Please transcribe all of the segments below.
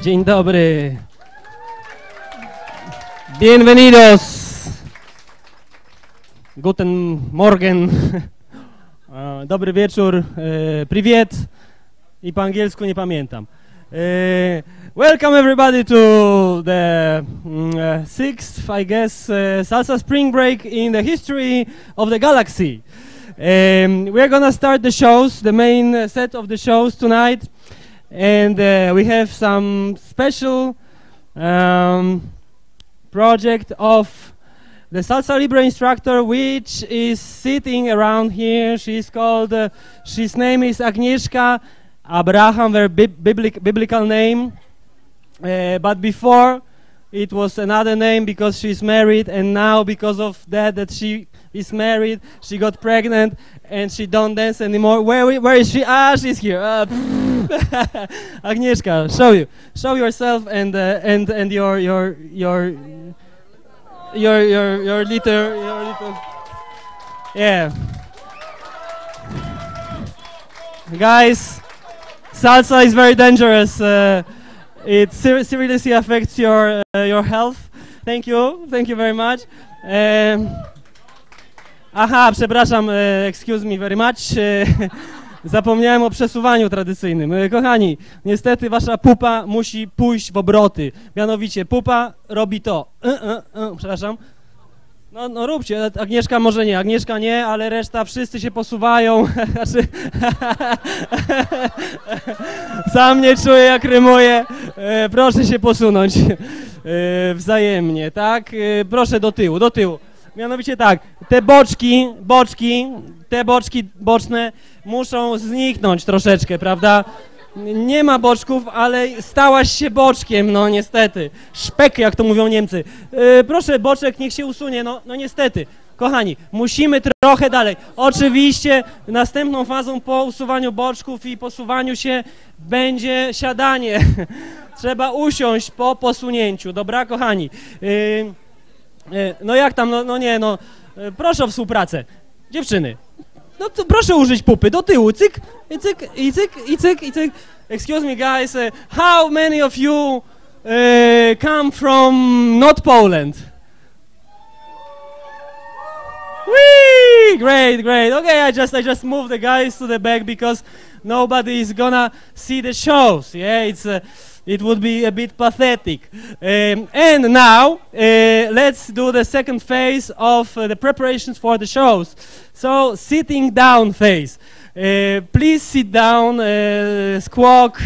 Dzień dobry. Bienvenidos. Guten Morgen. Dobry wieczór. Привет. I po angielsku nie pamiętam. Welcome everybody to the sixth, I guess, Salsa Spring Break in the history of the galaxy. We're gonna start the shows, the main set of the shows tonight, and we have some special project of the Salsa Libre instructor, which is sitting around here. She's called, she's name is Agnieszka Abraham, very biblical name, but before it was another name because she's married, and now because of that she is married, she got pregnant and she don't dance anymore. Where is she? Ah, she's here. Agnieszka, show yourself and your little, yeah. Guys, salsa is very dangerous. It seriously affects your health. Thank you very much. Aha, przepraszam, excuse me very much. Zapomniałem o przesuwaniu tradycyjnym. Kochani, niestety wasza pupa musi pójść w obroty. Mianowicie pupa robi to. Przepraszam. No róbcie, Agnieszka może nie, Agnieszka nie, ale reszta wszyscy się posuwają. Sam nie czuję, jak rymuję. Proszę się posunąć wzajemnie, tak? Proszę do tyłu. Mianowicie tak, te boczki boczne muszą zniknąć troszeczkę, prawda? Nie ma boczków, ale stałaś się boczkiem, no niestety. Szpek, jak to mówią Niemcy. Proszę, boczek niech się usunie, no niestety. Kochani, musimy trochę dalej. Oczywiście następną fazą po usuwaniu boczków i posuwaniu się będzie siadanie. Trzeba usiąść po posunięciu, dobra, kochani? No jak tam, proszę o współpracę. Dziewczyny, no to proszę użyć pupy, do tyłu, cyk, cyk, i cyk, i cyk, i cyk. Excuse me guys, how many of you come from not Poland? Whee! Great. Okay, I just moved the guys to the back because nobody is gonna see the shows. Yeah, it would be a bit pathetic. And now, let's do the second phase of the preparations for the shows. So, sitting down phase. Please sit down, squawk,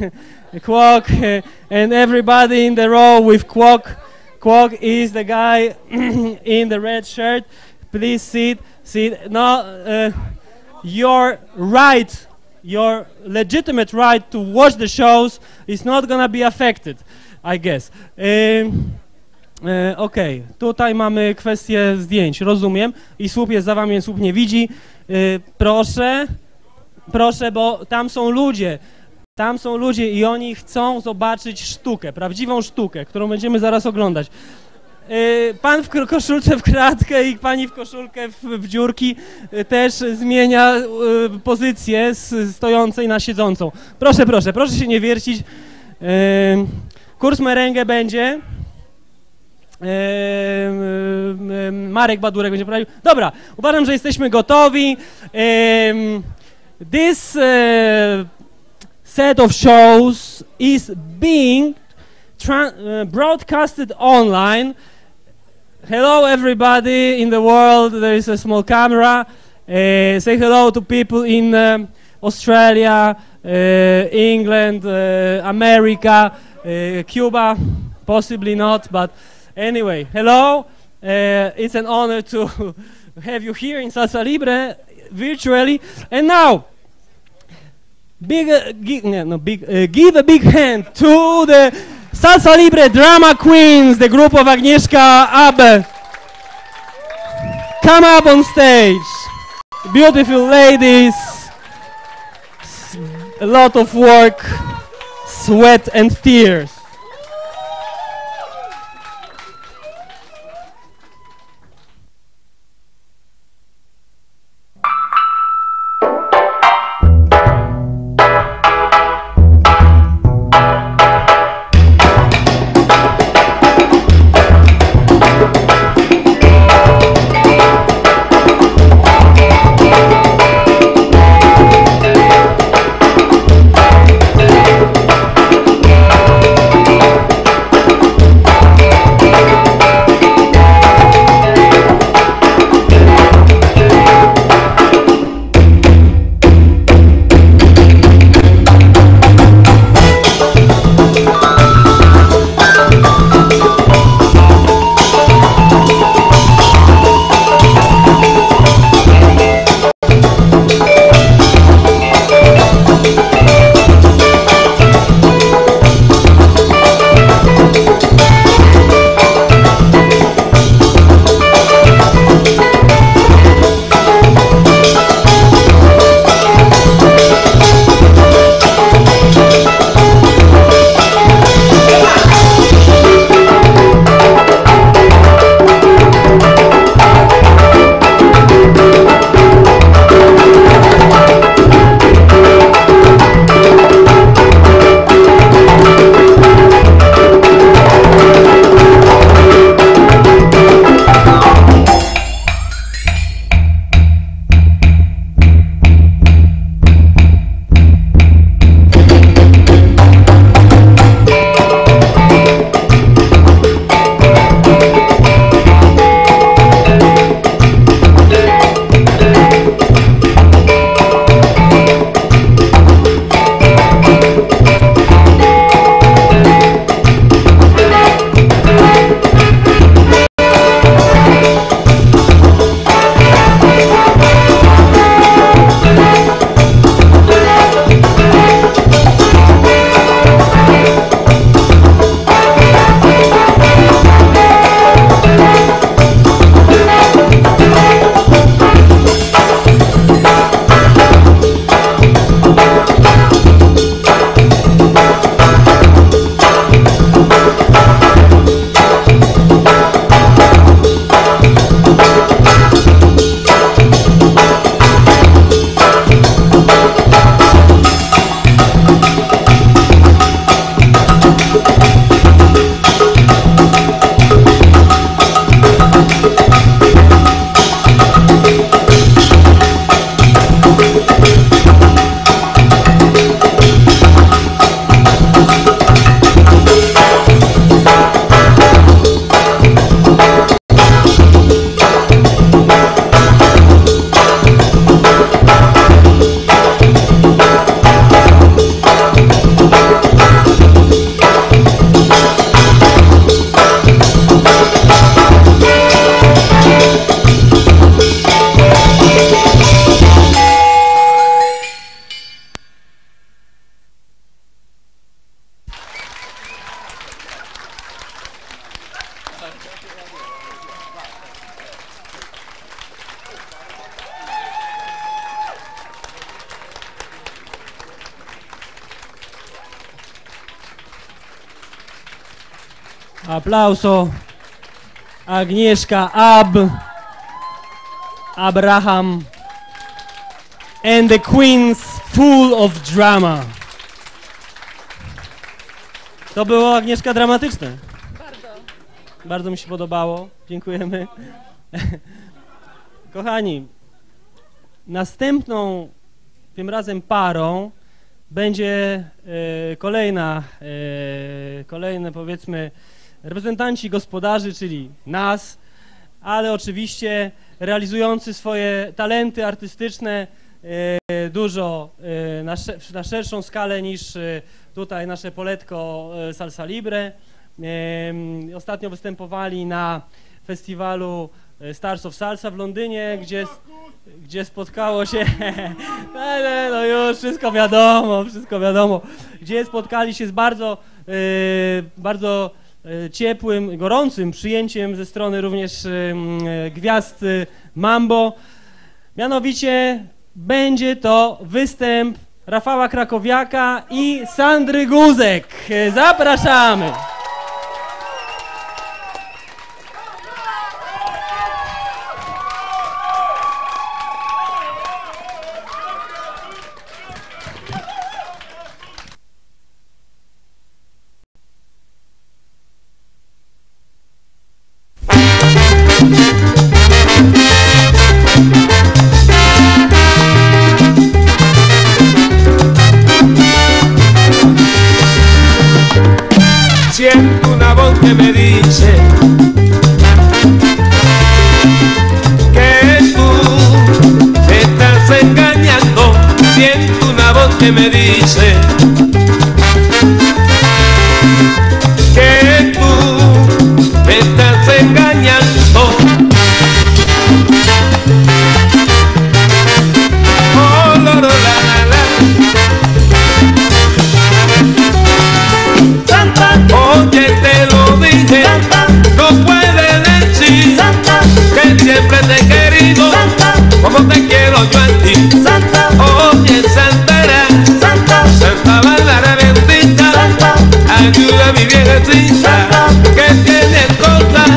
and everybody in the row with quack. Quack is the guy in the red shirt. Please sit. Now, your right, your legitimate right to watch the shows is not gonna be affected, I guess. Okej, tutaj mamy kwestię zdjęć, rozumiem. I słup jest za wami, słup nie widzi. Proszę, bo tam są ludzie i oni chcą zobaczyć sztukę, prawdziwą sztukę, którą będziemy zaraz oglądać. Pan w koszulce w kratkę i pani w koszulkę w dziurki też zmienia pozycję z stojącej na siedzącą. Proszę się nie wiercić. Kurs merengue będzie. Marek Badurek będzie prowadził. Dobra, uważam, że jesteśmy gotowi. This set of shows is being broadcasted online. Hello everybody in the world, there is a small camera. Say hello to people in Australia, England, America, Cuba, possibly not, but anyway, hello. It's an honor to have you here in Salsa Libre virtually. And now, give a big hand to the Salsa Libre Drama Queens, the group of Agnieszka Abe. Come up on stage. Beautiful ladies. A lot of work, sweat and tears. Aplauso. Agnieszka Abraham and the Queens Full of Drama. To było, Agnieszka, dramatyczne. Bardzo. Bardzo mi się podobało. Dziękujemy. Kochani, następną, tym razem parą, będzie kolejne, powiedzmy, reprezentanci gospodarzy, czyli nas, ale oczywiście realizujący swoje talenty artystyczne dużo na szerszą skalę niż tutaj nasze poletko Salsa Libre. Ostatnio występowali na festiwalu Stars of Salsa w Londynie, gdzie spotkało się, no już wszystko wiadomo, gdzie spotkali się z bardzo ciepłym, gorącym przyjęciem ze strony również gwiazd Mambo. Mianowicie będzie to występ Rafała Krakowiaka i Sandry Guzek. Zapraszamy! Siento una voz que me dice que tú me estás engañando. Siento una voz que me dice que tú me estás engañando. Oh, la, la, la, la. Oye, te lo dije, no puedes decir que siempre te he querido como te quiero yo a ti. Oye, Santara, Santa Bárbara bendita, ayuda a mi viejecita que tiene cosas.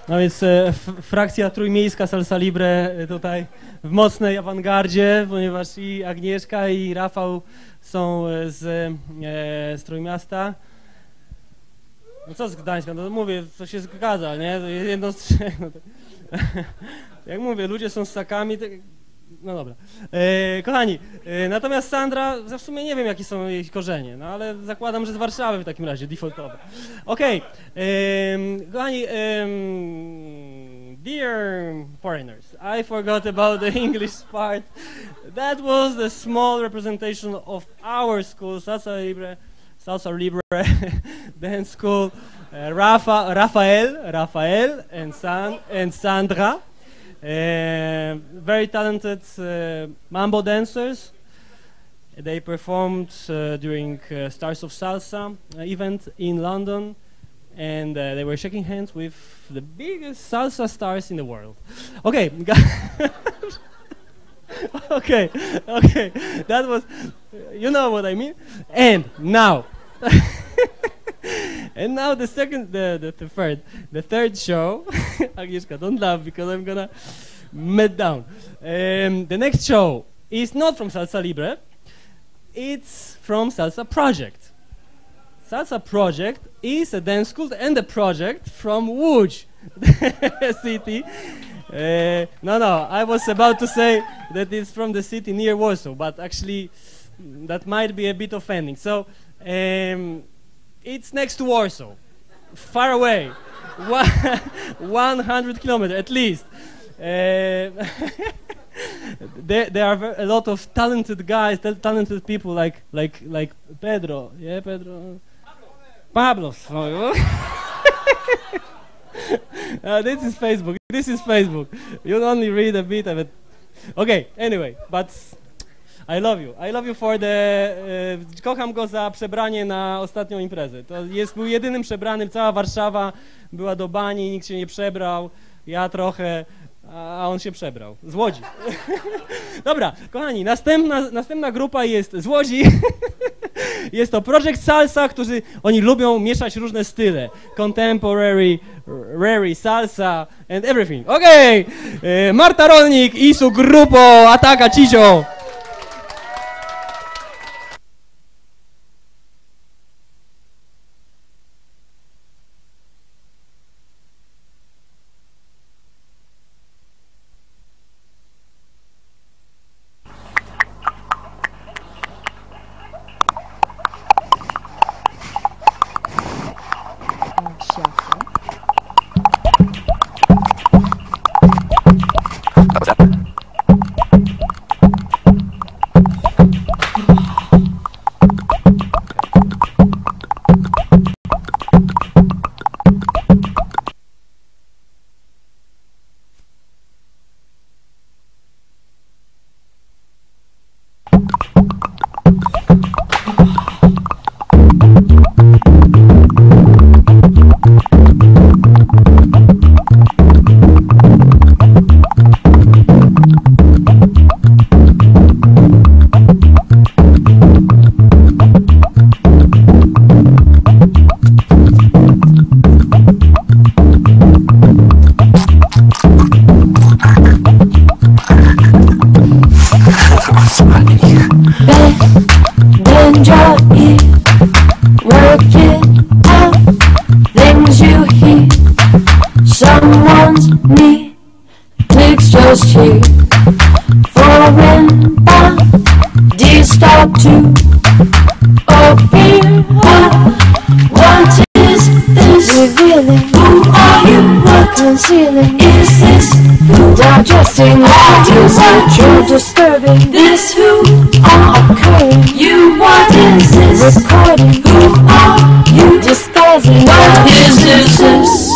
No więc frakcja trójmiejska Salsa Libre tutaj w mocnej awangardzie, ponieważ i Agnieszka, i Rafał są z Trójmiasta. No co z Gdańska? No mówię, to się zgadza, nie? To jest jedno z trzech. No to... Jak mówię, ludzie są ssakami, to... No dobra. Kochani, natomiast Sandra, w sumie nie wiem, jakie są jej korzenie, no ale zakładam, że z Warszawy w takim razie, defaultowo. Okej. Kochani, dear foreigners, I forgot about the English part. That was the small representation of our school, Salsa Libre Dance School. Rafael and Sandra. Very talented mambo dancers. They performed during Stars of Salsa event in London, and they were shaking hands with the biggest salsa stars in the world. Okay, okay, that was, you know what I mean. And now, and now the third show. Agnieszka, don't laugh because I'm gonna melt down. The next show is not from Salsa Libre. It's from Salsa Project. Salsa Project is a dance school and a project from Łódź city. No, I was about to say that it's from the city near Warsaw, but actually that might be a bit offending. So it's next to Warsaw, far away, 100 kilometers at least. There are a lot of talented guys, talented people like Pedro. Yeah, Pedro. Pablo. This is Facebook. You only read a bit of it. Okay, anyway, but I love you for the... kocham go za przebranie na ostatnią imprezę. Był jedynym przebranym, cała Warszawa była do bani, nikt się nie przebrał, ja trochę, a on się przebrał. Z Łodzi. Dobra, kochani, następna grupa jest z Łodzi. Jest to Project Salsa, oni lubią mieszać różne style. Contemporary, rary, salsa and everything. Okej, Marta Rolnik, Isu Grupo, Ataka Cicio. Digesting ideas that you're disturbing. This who are occurring. You, what is this? Recording. Who are you? Disguising. What is this?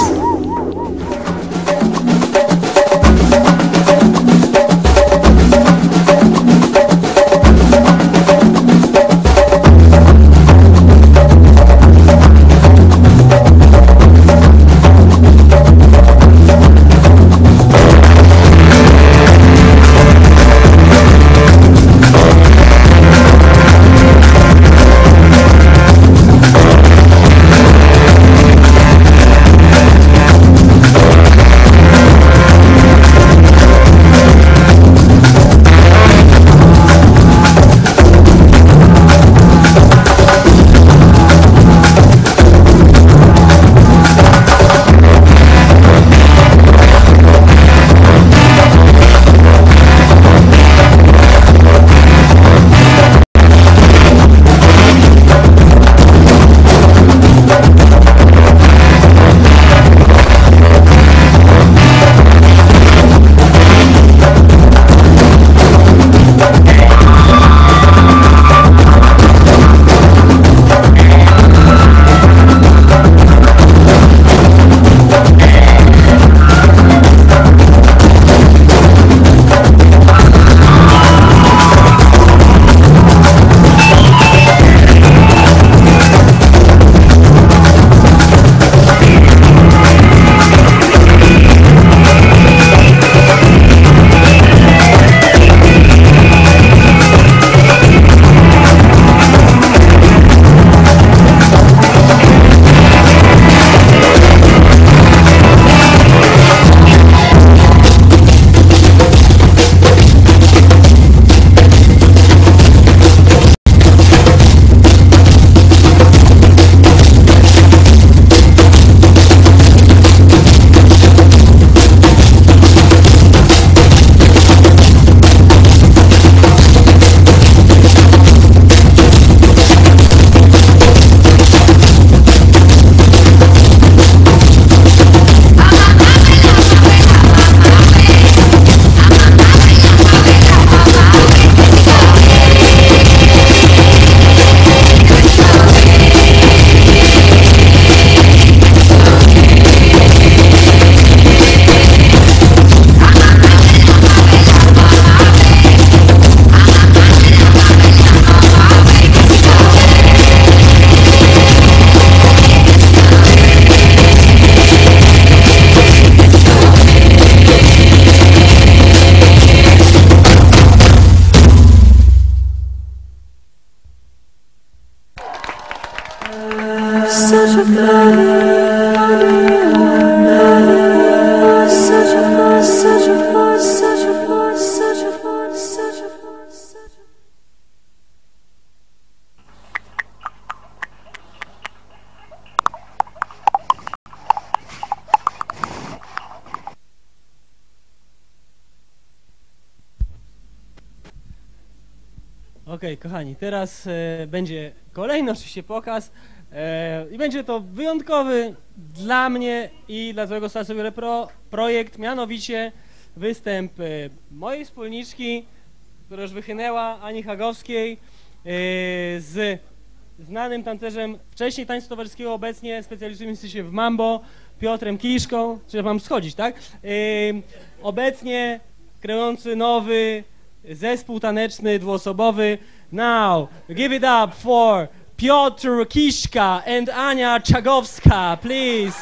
such a funny one. Such a fun, such a fun, such a fun, such a fun, such a fun, such a fun. Okej, kochani, teraz będzie kolejny oczywiście pokaz i będzie to wyjątkowy dla mnie i dla całego Salsa Repro projekt, mianowicie występ mojej wspólniczki, która już wychynęła, Ani Hagowskiej, z znanym tancerzem wcześniej tańca towarzyskiego, obecnie specjalizujący się w mambo, Piotrem Kiszką, czy mam schodzić, tak? Obecnie kreujący nowy zespół taneczny, dwuosobowy. Now, give it up for Piotr Kiszka and Ania Czagowska, please.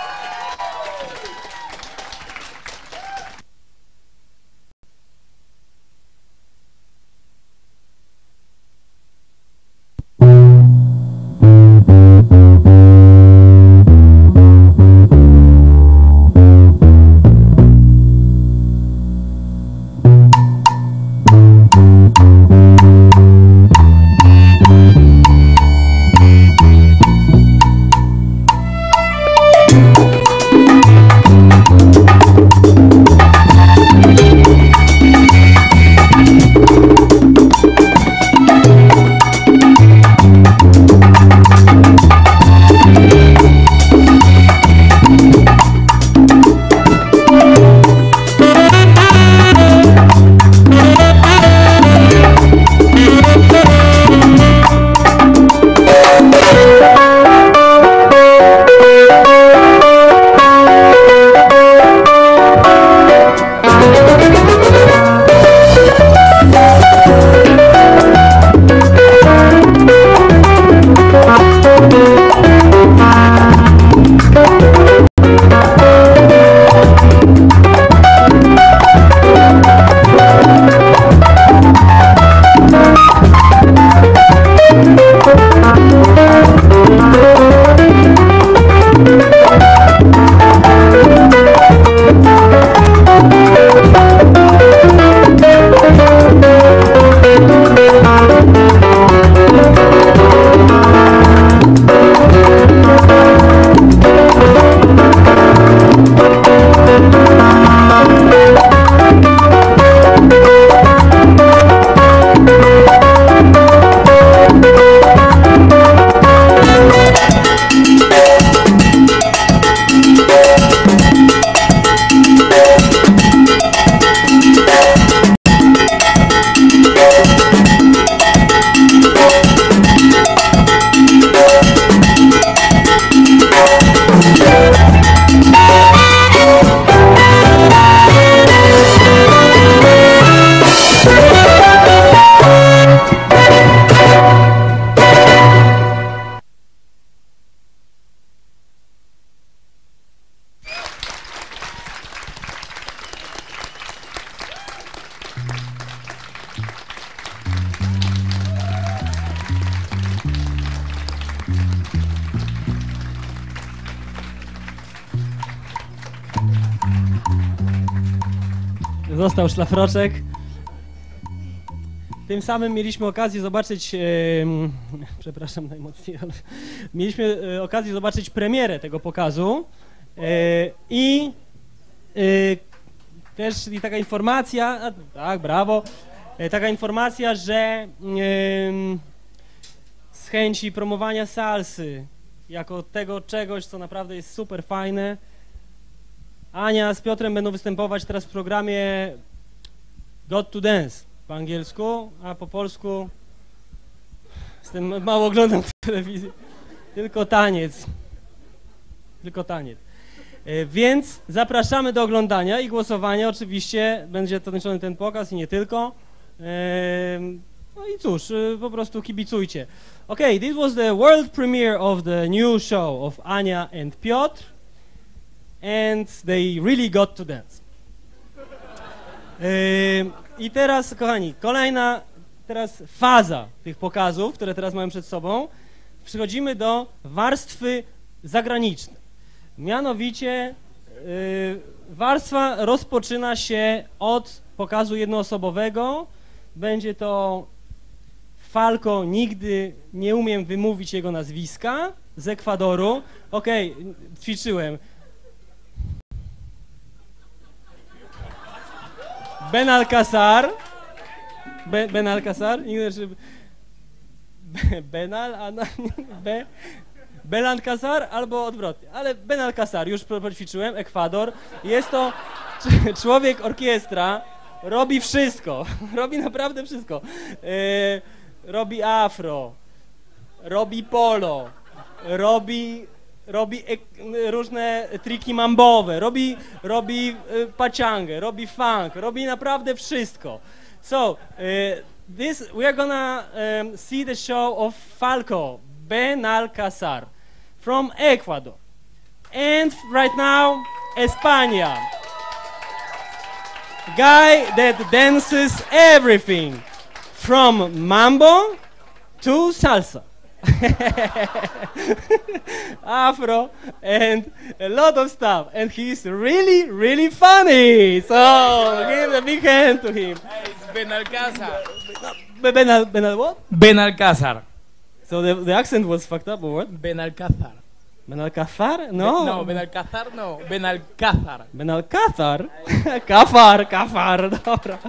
Został szlafroczek. Tym samym mieliśmy okazję zobaczyć, przepraszam najmocniej, ale mieliśmy okazję zobaczyć premierę tego pokazu i też taka informacja, tak, brawo, taka informacja, że z chęci promowania salsy jako tego czegoś, co naprawdę jest super fajne, Ania z Piotrem będą występować teraz w programie Got to Dance po angielsku, a po polsku z tym mało oglądam telewizję. Tylko taniec. Tylko taniec. Więc zapraszamy do oglądania i głosowania. Oczywiście będzie tańczony ten pokaz i nie tylko. No i cóż, po prostu kibicujcie. Okay, this was the world premiere of the new show of Ania and Piotr. And they really got to dance. I teraz, kochani, kolejna teraz faza tych pokazów, które teraz mamy przed sobą. przechodzimy do warstwy zagranicznej. Mianowicie warstwa rozpoczyna się od pokazu jednoosobowego. Będzie to Falco, nigdy nie umiem wymówić jego nazwiska, z Ekwadoru. Okej, ćwiczyłem. Benalcázar. Benalcázar? Benal, Benalcázar albo odwrotnie, ale Benalcázar, już poćwiczyłem, Ekwador. Jest to człowiek orkiestra, robi wszystko, robi naprawdę wszystko. Robi afro, robi polo, robi różne triki mambowe, robi pachangę, robi funk, robi naprawdę wszystko. So, we are gonna see the show of Falco Benalcázar from Ecuador. And right now, España. Guy that dances everything from mambo to salsa. Afro and a lot of stuff, and he's really, really funny. So give a big hand to him. Hey, it's Benalcázar. Benal what? Benalcázar. So the accent was fucked up or what? Benalcázar. Benalcázar? No. No, Benalcázar no. Benalcázar. Benalcázar? Kafar, dobra.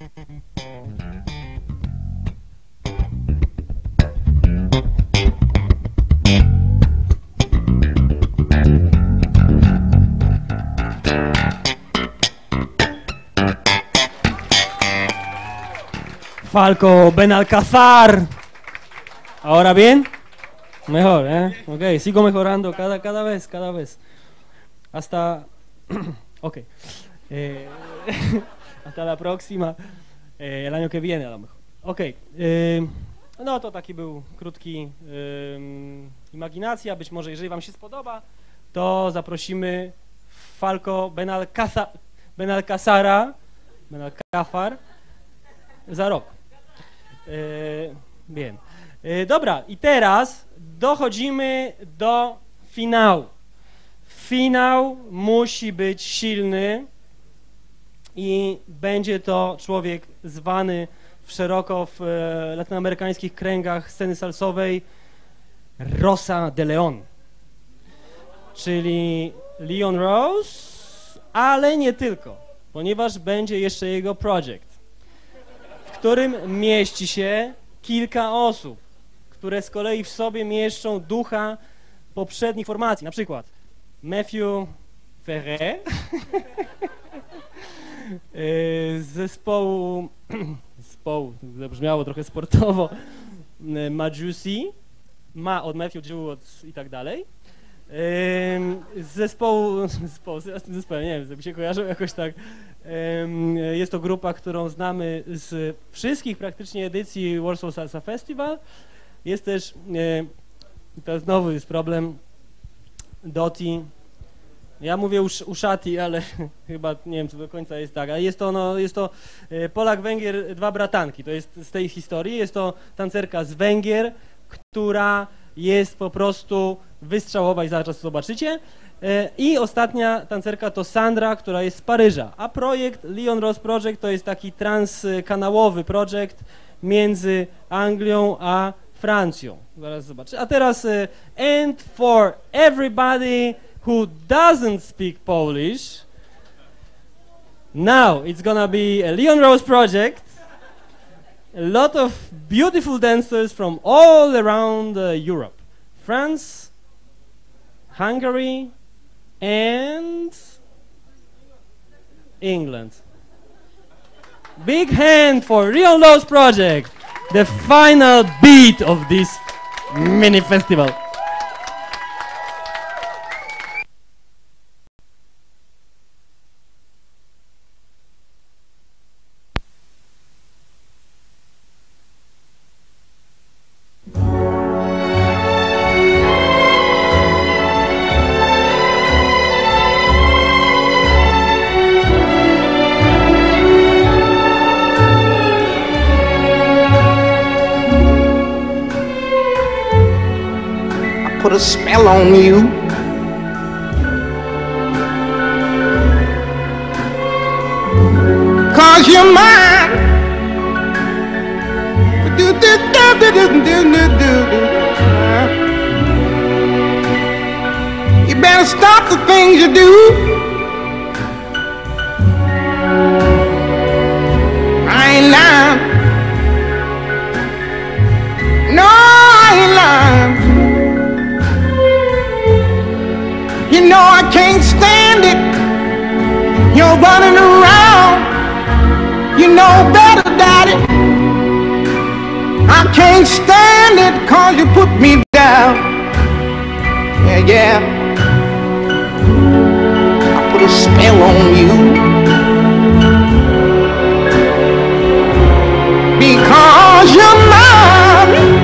Falco Benalcázar. ¿Ahora bien? Mejor, ¿eh? Ok, sigo mejorando cada vez. Hasta... ok. Hasta la próxima. El año que viene a lo mejor. Ok. No to taki był krótki imaginacja. Być może jeżeli wam się spodoba, to zaprosimy Falco Benalcázara za rok. Bien. Dobra, i teraz dochodzimy do finału. Finał musi być silny i będzie to człowiek zwany szeroko w latynoamerykańskich kręgach sceny salsowej Rosa de Leon, czyli Leon Rose, ale nie tylko, ponieważ będzie jeszcze jego projekt, w którym mieści się kilka osób, które z kolei w sobie mieszczą ducha poprzednich formacji, na przykład Matthew Ferrer z zespołu, zabrzmiało trochę sportowo, Majusi, Ma od Matthew Jewett i tak dalej, z zespołu, nie wiem, mi się kojarzył jakoś tak. Jest to grupa, którą znamy z wszystkich praktycznie edycji Warsaw Salsa Festival. Jest też, to znowu jest problem, Doti. Ja mówię Uszati, ale chyba nie wiem, czy do końca jest tak, ale jest to Polak, Węgier, dwa bratanki, to jest z tej historii, jest to tancerka z Węgier, która jest po prostu wystrzałowa i zaraz to zobaczycie. I ostatnia tancerka to Sandra, która jest z Paryża, a projekt Leon Rose Project to jest taki transkanałowy projekt między Anglią a Francją. Zaraz zobaczę. A teraz and for everybody who doesn't speak Polish, now it's gonna be a Leon Rose Project. A lot of beautiful dancers from all around Europe, France, Hungary, and England. Big hand for Leon Rose Project, the final beat of this mini festival. Put a spell on you. Cause you're mine. You better stop the things you do. I ain't lying. No, I ain't lying. You know I can't stand it. You're running around. You know better, Daddy. I can't stand it 'cause you put me down. Yeah, yeah. I put a spell on you. Because you're mine.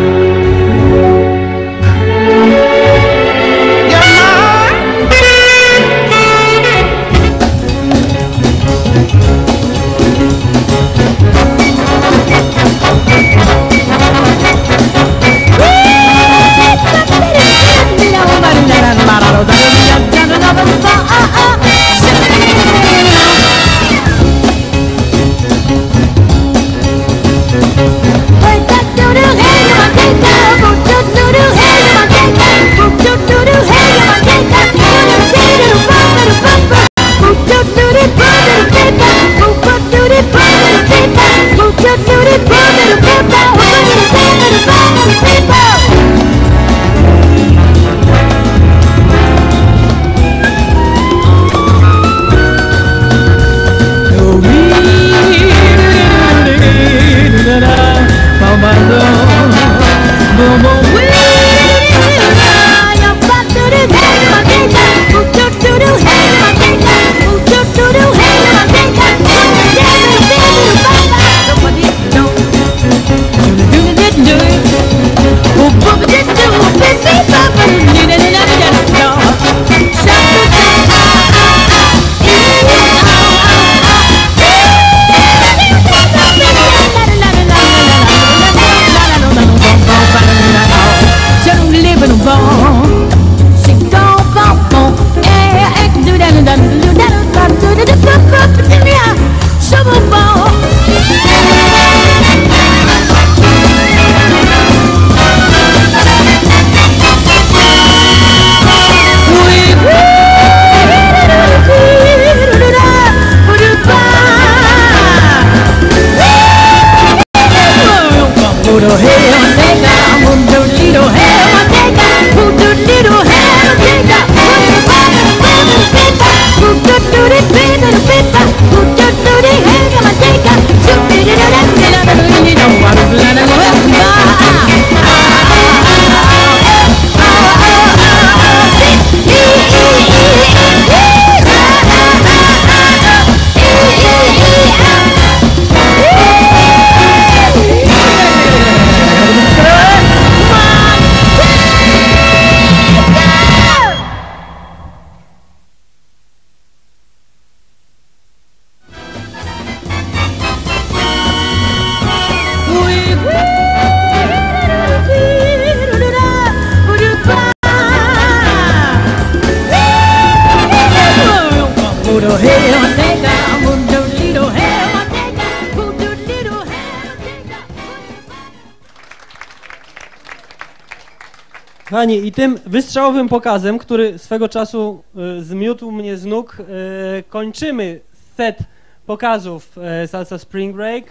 Kochani, i tym wystrzałowym pokazem, który swego czasu zmiótł mnie z nóg, kończymy set pokazów Salsa Spring Break.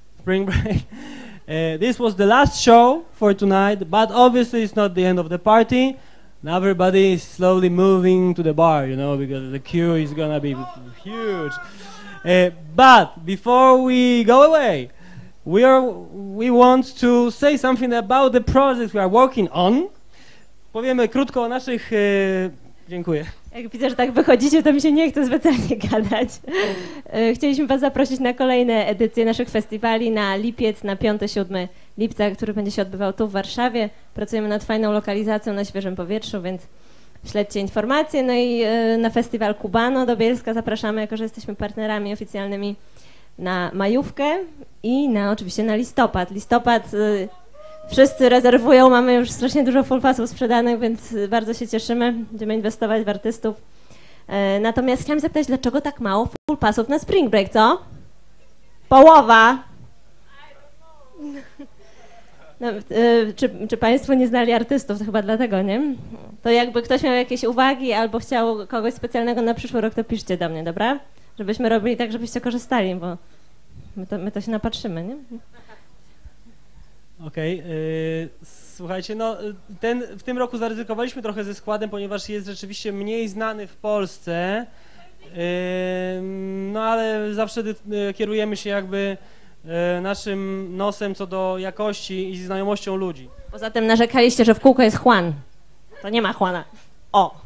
This was the last show for tonight, but obviously it's not the end of the party. Now everybody is slowly moving to the bar, you know, because the queue is gonna be huge. But before we go away, we want to say something about the projects we are working on. Powiemy krótko o naszych... dziękuję. Jak widzę, że tak wychodzicie, to mi się nie chce specjalnie gadać. Chcieliśmy was zaprosić na kolejne edycje naszych festiwali, na lipiec, na 5-7 lipca, który będzie się odbywał tu w Warszawie. Pracujemy nad fajną lokalizacją na świeżym powietrzu, więc śledźcie informacje. No i na festiwal Cubano do Bielska zapraszamy, jako że jesteśmy partnerami oficjalnymi, na majówkę i oczywiście na listopad. Wszyscy rezerwują, mamy już strasznie dużo full passów sprzedanych, więc bardzo się cieszymy, będziemy inwestować w artystów. Natomiast chciałam zapytać, dlaczego tak mało full passów na Spring Break, co? Połowa! No, czy Państwo nie znali artystów? To chyba dlatego, nie? To jakby ktoś miał jakieś uwagi albo chciał kogoś specjalnego na przyszły rok, to piszcie do mnie, dobra? Żebyśmy robili tak, żebyście korzystali, bo my to się napatrzymy, nie? Okej, słuchajcie, no w tym roku zaryzykowaliśmy trochę ze składem, ponieważ jest rzeczywiście mniej znany w Polsce, no ale zawsze kierujemy się jakby naszym nosem co do jakości i znajomością ludzi. Poza tym narzekaliście, że w kółko jest Juan. To nie ma Juana. O!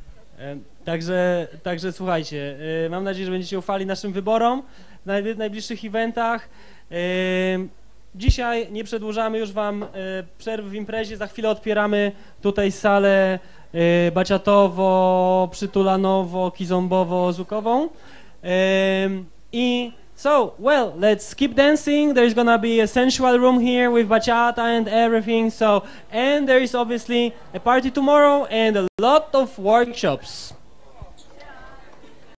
Także słuchajcie, mam nadzieję, że będziecie ufali naszym wyborom w najbliższych eventach. Dzisiaj nie przedłużamy już wam przerwy w imprezie, za chwilę otwieramy tutaj salę baciatowo, przytulanowo-kizombowo-zukową. Well, let's keep dancing. There's gonna be a sensual room here with bachata and everything. And there is obviously a party tomorrow and a lot of workshops.